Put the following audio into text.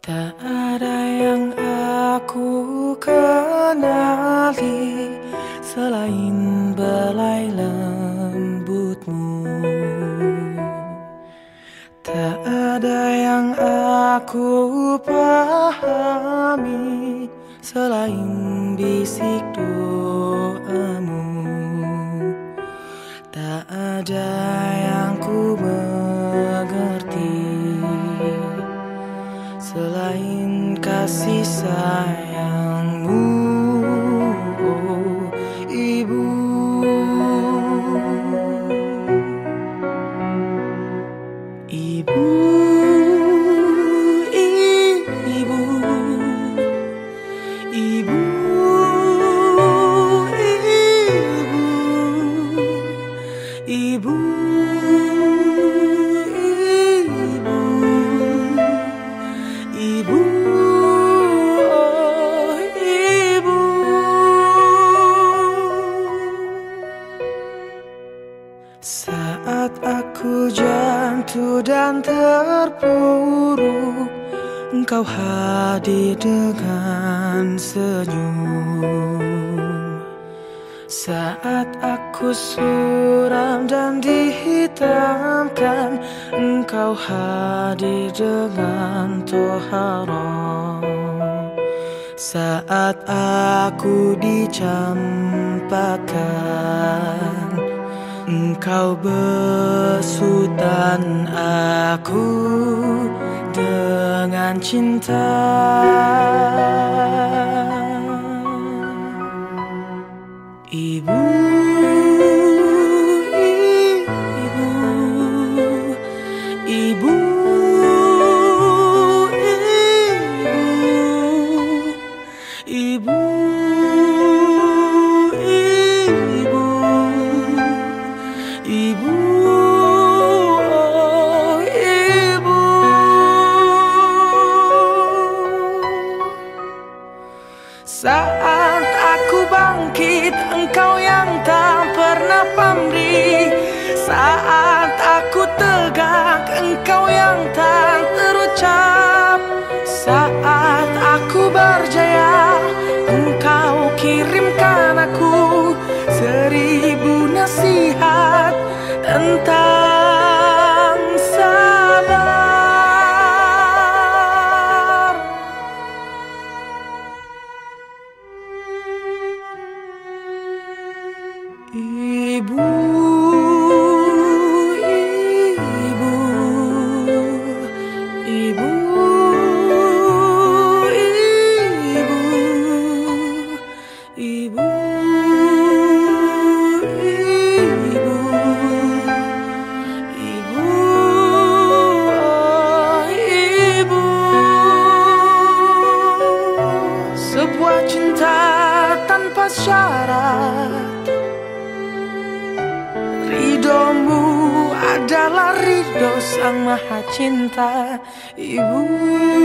Tak ada yang aku kenali selain belai lembutmu. Tak ada yang aku pahami selain bisik doamu. Tak ada yang ku mengerti selain kasih sayangmu, oh, Ibu. Ibu, Ibu, Ibu, Ibu, Ibu. Ibu, oh Ibu. Saat aku jatuh dan terpuruk, Engkau hadir dengan senyum. Saat aku suram dan dihitamkan, Engkau hadir dengan toharoh. Saat aku dicampakkan, Engkau besutan aku dengan cinta. Ibu, Ibu, Ibu, Ibu, Ibu, Ibu, Ibu, oh Ibu. Saat aku bangkit, Engkau yang tak pernah pamrih. Saat aku tegak, Engkau yang tak terucap. Saat aku berjaya, Engkau kirimkan aku 1000 nasihat tentang sabar. Ibu, Ibu, Ibu, Ibu, Ibu, Ibu, Ibu, oh Ibu. Sebuah cinta tanpa syarat, ridhomu adalah ridho sang maha cinta. Ibu.